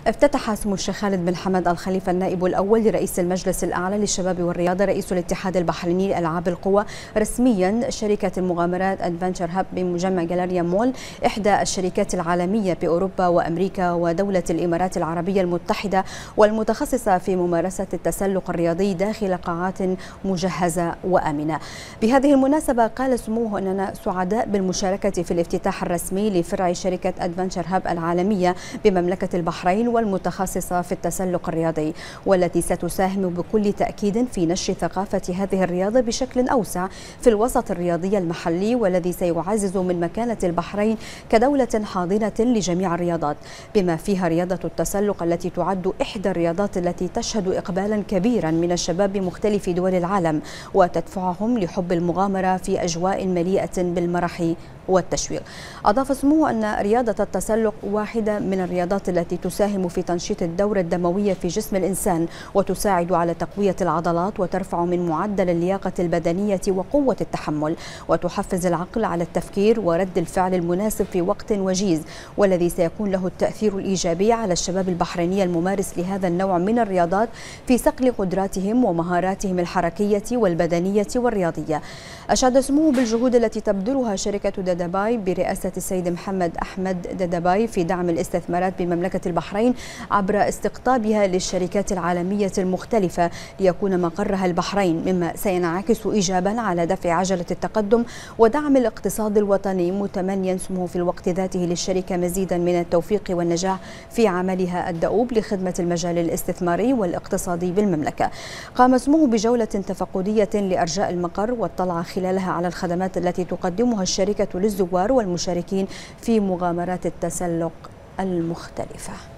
افتتح سمو الشيخ خالد بن حمد آل خليفة النائب الأول لرئيس المجلس الأعلى للشباب والرياضة رئيس الاتحاد البحريني لألعاب القوى رسميا شركة المغامرات أدفنتشر هاب بمجمع جاليريا مول، إحدى الشركات العالمية بأوروبا وأمريكا ودولة الإمارات العربية المتحدة، والمتخصصة في ممارسة التسلق الرياضي داخل قاعات مجهزة وآمنة. بهذه المناسبة قال سموه أننا سعداء بالمشاركة في الافتتاح الرسمي لفرع شركة أدفنتشر هاب العالمية بمملكة البحرين والمتخصصة في التسلق الرياضي، والتي ستساهم بكل تأكيد في نشر ثقافة هذه الرياضة بشكل أوسع في الوسط الرياضي المحلي، والذي سيعزز من مكانة البحرين كدولة حاضنة لجميع الرياضات، بما فيها رياضة التسلق التي تعد إحدى الرياضات التي تشهد إقبالا كبيرا من الشباب بمختلف دول العالم، وتدفعهم لحب المغامرة في أجواء مليئة بالمرح والتشويق. أضاف سموه أن رياضة التسلق واحدة من الرياضات التي تساهم في تنشيط الدورة الدموية في جسم الإنسان، وتساعد على تقوية العضلات وترفع من معدل اللياقة البدنية وقوة التحمل، وتحفز العقل على التفكير ورد الفعل المناسب في وقت وجيز، والذي سيكون له التأثير الإيجابي على الشباب البحريني الممارس لهذا النوع من الرياضات في صقل قدراتهم ومهاراتهم الحركية والبدنية والرياضية. أشاد سموه بالجهود التي تبذلها شركة داداباي برئاسة السيد محمد أحمد داداباي في دعم الاستثمارات بمملكة البحرين عبر استقطابها للشركات العالمية المختلفة ليكون مقرها البحرين، مما سينعكس إيجابا على دفع عجلة التقدم ودعم الاقتصاد الوطني، متمنيا سموه في الوقت ذاته للشركة مزيدا من التوفيق والنجاح في عملها الدؤوب لخدمة المجال الاستثماري والاقتصادي بالمملكة. قام سموه بجولة تفقدية لأرجاء المقر واطلع خلالها على الخدمات التي تقدمها الشركة للزوار والمشاركين في مغامرات التسلق المختلفة.